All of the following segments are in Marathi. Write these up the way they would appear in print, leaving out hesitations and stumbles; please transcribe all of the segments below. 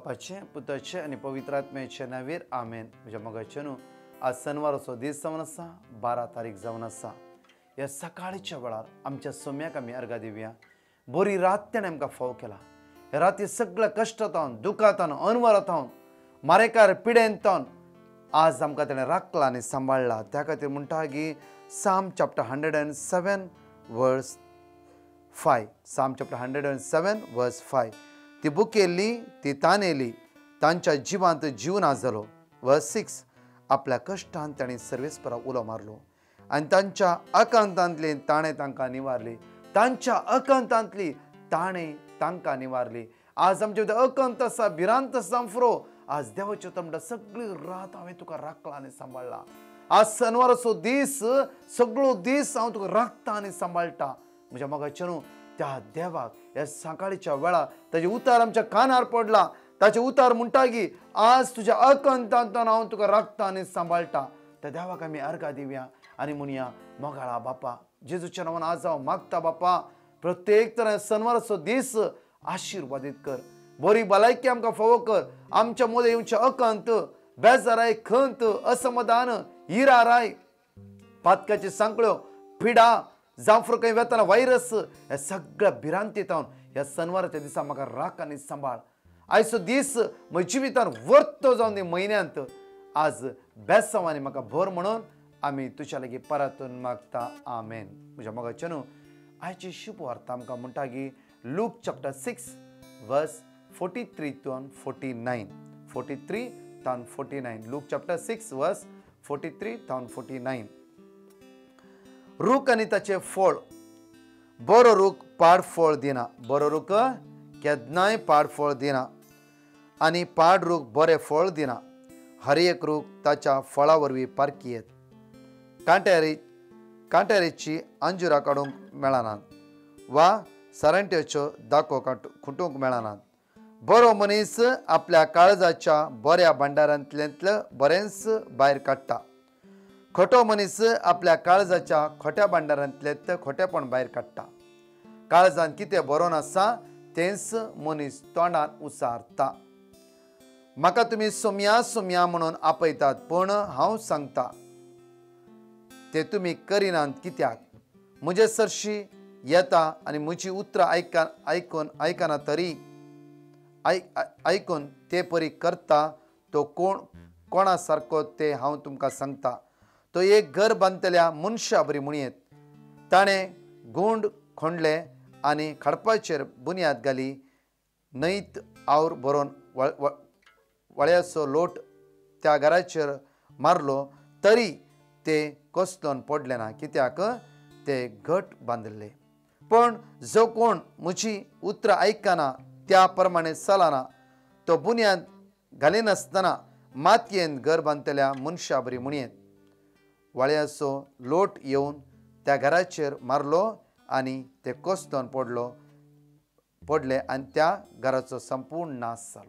बापाचे पुताचे आणि पवित्र आत्म्याचे नावीर आमेन. म्हज्या मोगाचे न्हू आज शेनवाराचो दीस जावन आसा 12 तारीख जावन आसा. ह्या सकाळच्या वेळार आमच्या सोम्याक आमी अर्घा दिवया. बरी रात ताणें आमकां फाव केला. ह्या राती सगळ्या कश्टांतावन दुखांतावन अनवरांतावन मारेकार पिडेंतावन आज आमकां ताणें राखला आनी सांबाळला. त्या खातीर म्हणटा की Psalm chapter 107 verse 5. Psalm chapter 107 verse 5. ती बुकेल्ली ती तानेली तांच्या जिवांत जीव ना जालो. वर्स 6. आपल्या कश्टांत ताणें सर्वेस्परा उलो मारलो आनी तांच्या अकांतांतली ताणें तांकां निवारली. तांच्या अकांतांतली ताणें तांकां निवारली. आज आमचे भितर अकंत आसा, भिरांत आसा फुरो. आज देवाचे म्हणटा सगळी रात हांवें तुका राखला आनी सांबाळला. आज शेनवाराचो दीस सगळो दीस हांव तुका राखता आनी सांबाळटा. म्हज्या मोगाचे न्हू त्या देवाक ह्या सकाळच्या वेळार ताचे उतार आमच्या कानार पडला. ताचे उतार म्हणटा की आज तुज्या अकंतांतल्यान हांव तुका राखता आनी सांबाळटा. त्या देवाक आमी अर्घा दिवया आनी म्हणया मोगाळा बापा जेजूच्या नांवान आज हांव मागता बापा प्रत्येक तरेन शेनवाराचो दीस आशिर्वादीत कर. बरी भलायकी आमकां फावो कर. आमच्या मदें येवचे अकंत बेजाराय खंत असमाधान हिराराय पातकाची सांकळ्यो पिडा जावं खंय वेताना वायरस ह्या सगळ्या भिरांतींतावन ह्या शेनवाराच्या दिसा म्हाका राख आनी सांबाळ. आयचो दीस म्हज्या जिवितान वर्तो जावन दी म्हयन्यांत आज बेसांवांनी म्हाका भर म्हणून आमी तुज्या लागीं परतून मागता आमेन. म्हज्या मोगाचे न्हू आयची शुभ वार्ता आमकां म्हणटा की लूक चॅप्टर 6 वर्स 43 to 49. 43 to 49. लूक चॅप्टर 6 वर्स 43 to 49. रूख आनी ताचे फळ. बरो रूख पाड फळ दिना. बरो रूख केन्नाय पाड फळ दिना आनी पाड रूख बरें फळ दिना. हर एक रूख ताच्या फळा वरवीं पारखी येत. कांटेरीची अंजुरां काडूंक मेळनात वा सारंट्याच्यो दाखो खुंटूंक मेळनात. बरो मनीस आपल्या काळजाच्या बऱ्या भांडारांतल्यातलें बरेंच भायर काडटा. खोटो मनीस आपल्या काळजाच्या खोट्या भांडारांतलें खोटेपण भायर काडटा. काळजांत कितें बरोवन आसा तेंच मनीस तोंडान उसारता. म्हाका तुमी सोम्या सोम्या म्हणून आपयतात पूण हांव सांगता ते तुमी करिनात कित्याक. म्हजे सरशी येता आनी म्हजी उतरां आयकना तरी आयकून ते परी करता तो कोणा सारको ते हांव तुमकां सांगता. तो एक घर बांदतल्या मनशा बरी म्हणयेत. ताणें गुंड खोंडले आनी खडपाचेर बुन्याद घाली. न्हंयत आवर भरोवन वळ्याचो लोट त्या घराचेर मारलो तरी ते कोसलोन पडले ना कित्याक ते घट बांदले. पण जो कोण म्हजी उतरां आयकना त्या प्रमाणे चलना तो बुन्याद घालिनासतना मातयेन घर बांदतल्या मनशा बरी म्हणयेत. वळ्याचो लोट येवन त्या घराचेर मारलो आनी ते कोसलोन पडले आनी त्या घराचो संपूर्ण नाश जालो.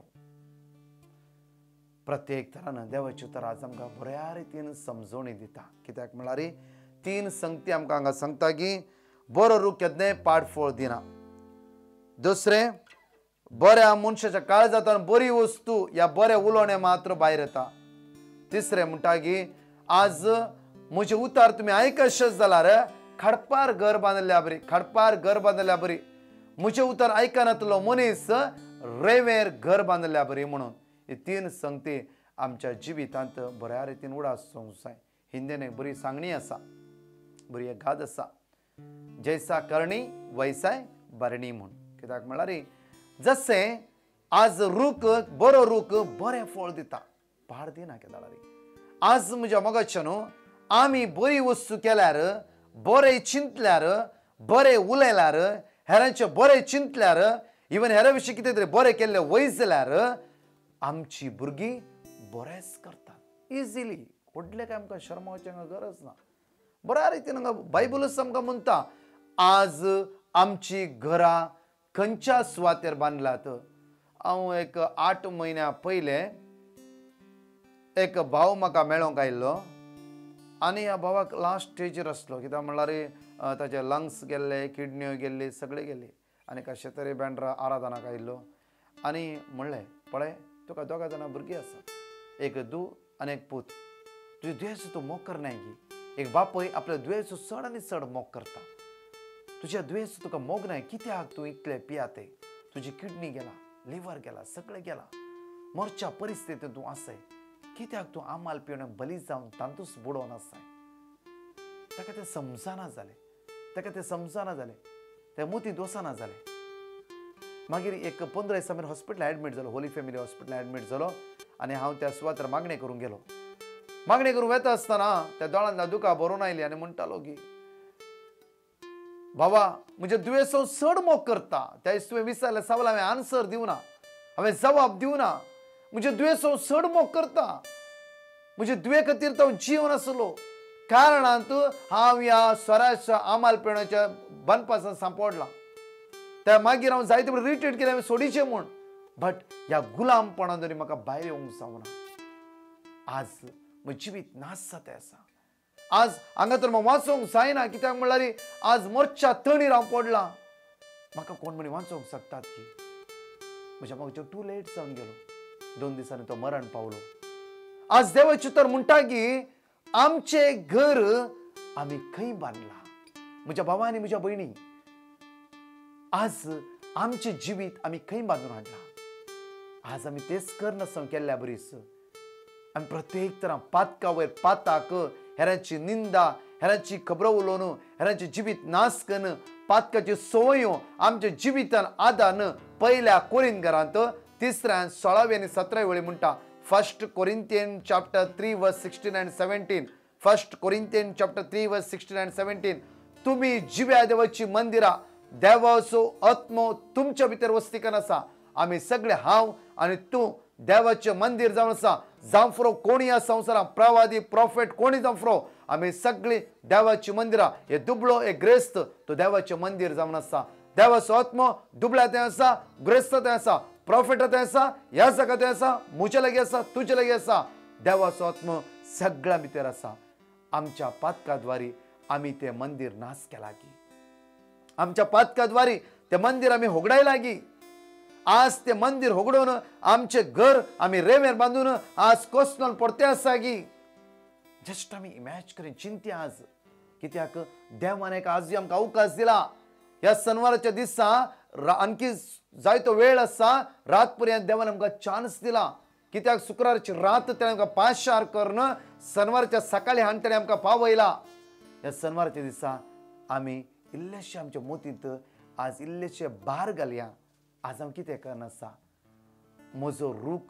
प्रत्येक तरान देवाची उतर आज आमकां बऱ्या रितीन समजोवणी दिता. कित्याक म्हळ्यार 3 संगती आमकां हांगा सांगता की बरो रूख केन्नाय पाड फळ दिना. दुसरें बऱ्या मनशाच्या काळजांतल्यान बरी वस्तू ह्या बरे उलोवणे मात्र भायर येता. तिसरें म्हणटा की आज म्हजे उतार तुमी आयकशेच जाल्यार खडपार घर बांदल्या बरी. खडपार घर बांदल्या बरी. म्हजे उतार आयकनातलो मनीस रेंवेर घर बांदल्या बरी म्हणून ही 3 संगती आमच्या जिवितांत बऱ्या रितीन उडासूंक जाय. हिंदीन एक बरी सांगणी आसा, बरी एक गाद आसा, जैसा करणी वैसाय भरणी म्हूण. कित्याक म्हळ्यार जशें आज रूख बरो रूख बरें फळ दिता पाड दिना. कित्याक आज म्हज्या मोगाचे न्हू आमी बरी वस्तू केल्यार बरें चिंतल्यार बरें उलयल्यार हेरांचें बरें चिंतल्यार इवन हेरां विशीं कितें तरी बरें केल्लें वयस जाल्यार आमची भुरगीं बरेंच करतात इजिली. व्हडलें काय आमकां शर्मावचें गरज ना. बऱ्या रितीन हांगा बायबलूच आमकां म्हणटा आज आमची घरां खंयच्या सुवातेर बांदल्यात. हांव एक 8 म्हयन्या पयले एक भाव म्हाका मेळोंक आयिल्लो आनी ह्या भावाक लास्ट स्टेजीर आसलो. कित्याक म्हणल्यार ताचे लंग्स गेल्ले, किडन्यो गेल्ली, सगळे गेल्ली आनी कशे तरी बँड्रा आराधनाक आयिल्लो आनी म्हणलें पळय तुका दोगा जाणां भुरगीं आसा एक धूव आनी एक पूत तुजे दुयेंस तूं मोग करनाय गी एक बापय आपल्या दुयेंसो चड आनी चड मोग करता तुज्या दुयेंस तुका मोग नाय कित्याक तूं इतले पियाते तुजी किडनी गेला लिव्हर गेला सगळें गेला मोरच्या परिस्थितींत तूं आसाय कित्याक तूं आमाल पिवण बली जावन तांतूच बुडोवन आसाय ताका तें समजना जालें ताका तें समजना जालें त्या मुतींत वचना जालें मागीर एक 15 दिसा मेरेन हॉस्पिटलांत एडमीट जालो होली फॅमिली हॉस्पिटलांत एडमीट जालो आनी हांव त्या सुवातेर मागणी करूंक गेलो मागणी करूंक वेता आसतना त्या दोळांतल्यान दुकां भरून आयली आनी म्हणटालो की बाबा म्हज्या दुयेंसो चड मोग करता त्या दिसा तुवें विचारलें सवाल हांवें आन्सर दिवना हांवें जबाब दिवना म्हज्या दुयेंसो चड मोग करता म्हज्या दुये खातीर तो जीव नासलो कारणांत हांव ह्या स्वराच्या आमालपणाच्या बंदपासून सांपडला त्या मागीर हांव जायते बरें रिट्रीट केलें हांवें सोडिचें म्हूण बट ह्या गुलामपणान तरी म्हाका भायर येवंक जावना आज म्हजें जिवीत नास जाता आसा आज हांगा तर वाचोवंक जायना कित्याक म्हणल्यार आज मोर्च्या तणीर हांव पडला म्हाका कोण म्हणी वाचोवंक शकतात की म्हज्या मागचो टू लेट जावन गेलो 2 दिसांनी तो मरण पावलो आज देवाची तर म्हणटा की आमचे घर आमी खंय बांदला म्हज्या भावा आनी म्हज्या भयणी आज आमचे जिवीत आमी खंय बांदून हाडला आज आमी तेच करनासतना केल्ल्या बरीस आमी प्रत्येक तरां पातका वयर पाताक हेरांची निंदा हेरांची खबरो उलोवन हेरांचे जिवीत नाश करून पातकाच्यो संवयो आमच्या जिवितान आदान पयल्या कोरिंथकारांत 3 आनी 16 आनी 17 वेळी म्हणटा 1 Corinthians chapter 3 verse 16 and 17 1 Corinthians chapter 3 verse 16 and 17 तुम्ही जिव्या देवाची मंदिरा देवाचो आत्मो तुमच्या भितर वस्तिकन आसा आमी सगळे हांव आनी तूं देवाचें मंदिर जावन आसा जावं कोणी ह्या संवसारांत प्रवादी प्रॉफेट कोणी जावं आमी सगळीं देवाची मंदिरां हे दुबळो हे ग्रेस्त तो देवाचें मंदिर जावन आसा देवाचो आत्मो दुबळ्या थंय आसा ग्रेस्त थंय आसा प्रॉफेटा थंय आसा ह्या जगा थंय आसा म्हजे लागीं आसा तुजे लागीं आसा देवाचो आत्मो सगळ्या भितर आसा आमच्या पातकाद्वारी आमी तें मंदिर नाश केला की आमच्या पातकाद्वारी तें मंदिर आमी होगडायला की आज ते मंदिर होगडोवन आमचे घर आमी रेंवेर बांदून आज कोसनोन पडते आसा की जस्ट आमी इमॅज करून चिंती आज कित्याक देवान एक आजूय आमकां अवकाश दिला ह्या शनिवाराच्या दिसा आणखी जायतो वेळ आसा रात पर्यंत देवान आमकां चान्स दिला कित्याक शुक्रारची रात तेणें आमकां पांचशार करून शनिवारच्या सकाळी हांण तेणें आमकां पावयला ह्या शनिवारच्या दिसा आमी इल्लेशे आमच्या मोतींत आज इल्लेशे भार घालया आज हांव कितें करनासा म्हजो रूख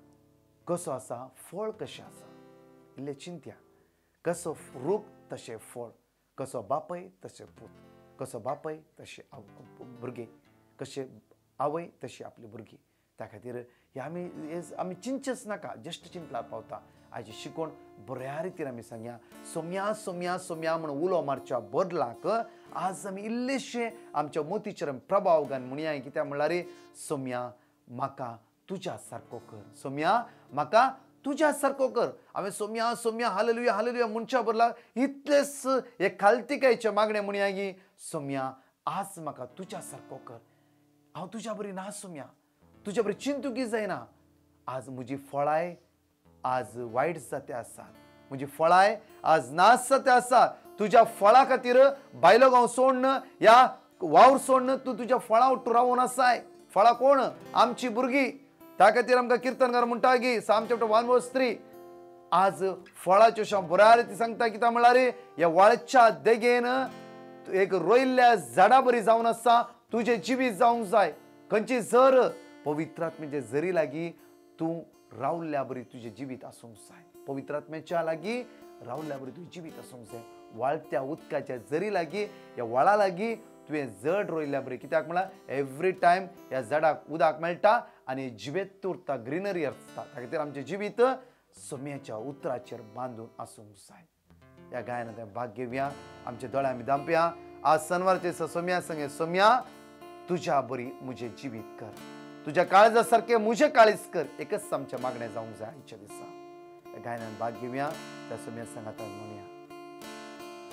कसो आसा फळ कशें आसा इल्लें चिंत्या कसो रूख तशें फळ कसो बापय तशें पूत कसो बापय तशें भुरगें कशें आवय तशी आपली भुरगीं त्या खातीर हे आमी चिंतचेच नाका जस्ट चिंतल्यार पावता आयची शिकोवण बऱ्या रितीन आमी सांगया सोम्या सोम्या सोम्या म्हणून उलो मारच्या बदलाक आज आमी इल्लेशे आमच्या मोतीचेर प्रभाव घालन म्हणया कित्याक म्हणल्यार सोम्या म्हाका तुज्या सारको कर सोम्या म्हाका तुज्या सारको कर हांवें सोम्या सोम्या हालेलुया हालेलुया म्हणच्या बदला इतलेच हे खालतिकायचे मागणे म्हणया की सोम्या आज म्हाका तुज्या सारको कर हांव तुज्या बरी ना सोम्या तुज्या बरी चिंतूकी जायना आज म्हजी फळाय आज वायट जाते आसात म्हजी फळाय आज नाश जाते आसा तुज्या फळा खातीर बायलो गांव सोडन ह्या वावर सोडन तूं तुज्या फळा उट्टू रावून आसाय फळां कोण आमची भुरगीं त्या खातीर आमकां किर्तनकार म्हणटा की साम चॅप्टर 1 verse 3 आज फळाच्यो अशें बऱ्या रिती सांगता कित्याक म्हळ्यार ह्या वाळच्या देगेन एक रोयल्ल्या झाडा बरी जावन आसा तुजें जिवीत जावंक जाय खंयची जर पवित्र आत्म्याचे जरी लागीं तूं रावल्ल्या बरी तुजें जिवीत आसूंक जाय पवित्र आत्म्याच्या लागीं रावल्ल्या बरी तुजें जिवीत आसूंक जाय वाळत्या उदकाच्या जरी लागीं ह्या व्हाळा लागीं तुवें जड रोयल्ल्या बरी कित्याक म्हळ्यार एवरी टायम ह्या झाडाक उदक मेळटा आनी जिवेत उरता ग्रिनरी आसता त्या खातीर आमचें जिवीत सोम्याच्या उतराचेर बांदून आसूंक जाय ह्या गायनांत भाग घेवया आमचे दोळे आमी दांपया आज शनिवारचे सोम्या सांगे सोम्या तुज्या बरी म्हजें जिवीत कर तुज्या काळजा सारकें म्हजें काळीज कर एकच आमचें मागणें जावंक जाय आयच्या दिसा ह्या गायनांत भाग घेवया त्या सोम्या सांगात म्हणया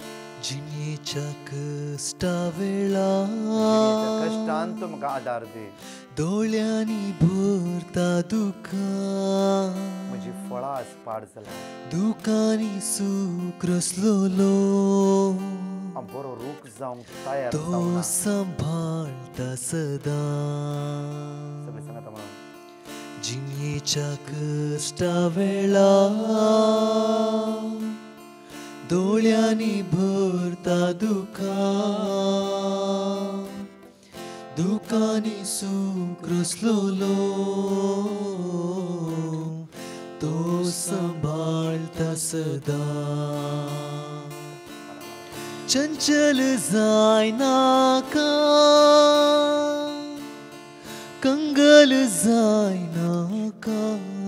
जिणेच्या कष्टा वेळा जिणेच्या कष्टांत तुमका आधार दे. दोळ्यांनी भरता दुखा म्हजी फळां आज पाड जाला. दुखांनी सुख रसलोलो हांव बरो रूख जावंक तयार तो जावना. सांभाळता सदा. सगळे सांगात म्हणून जिणेच्या कष्टा वेळा दोळ्यांनी भरता दुखा दुखांनी सुख रसलोलो तो सांभाळता सदा. चंचल जायनाका कंगल जायनाका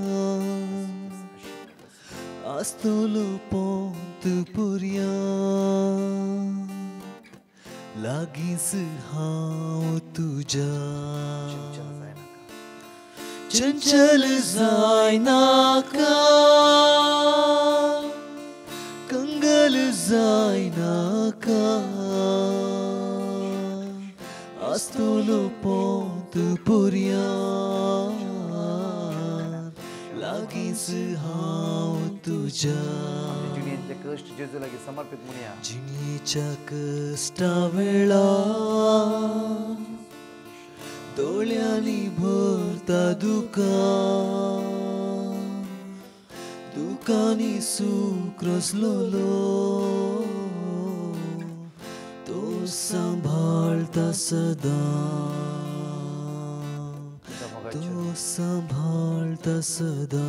आस्तोलो पोंत पुर्या लागींच हांव तुज्या. चंचल जायनाका कंगल जायनाका आस्तोलो पोंत पुर्या लागींच हांव तुज्या. जिणेचे कष्ट जेजू लागीं समर्पित म्हणया. जिणेच्या कष्टा वेळा दोळ्यांनी भरता दुखा दुखांनी सुख रसलोलो तो सांभाळता सदा. तो सांभाळता सदा.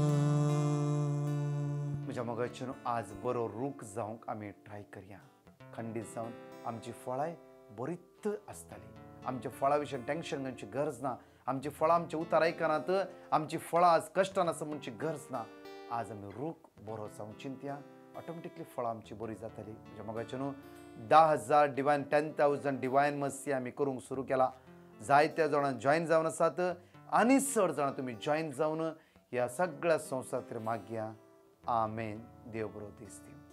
म्हज्या मोगाचें आज बरो रूख जावंक आमी ट्राय करया. खंडीत जावन आमची फळांय बरीच आसतली. आमच्या फळां विशीं टेन्शन घेवची गरज ना. आमची फळां आमचे उतार आयकनात. आमची फळां आज कश्टान आसा म्हणची गरज ना. आज आमी रूख बरो जावं चिंतया. ऑटोमॅटिकली फळां आमची बरी जातली. म्हज्या मोगाचें 10,000 डिवायन 10,000 डिवायन मस्सी आमी करूंक सुरू केला. जायत्या जाणां जॉयन जावन आसात आनी चड जाणां तुमी जॉयन जावन ह्या सगळ्या संवसार मागया. आमेन. देव बरो दीस दिवं.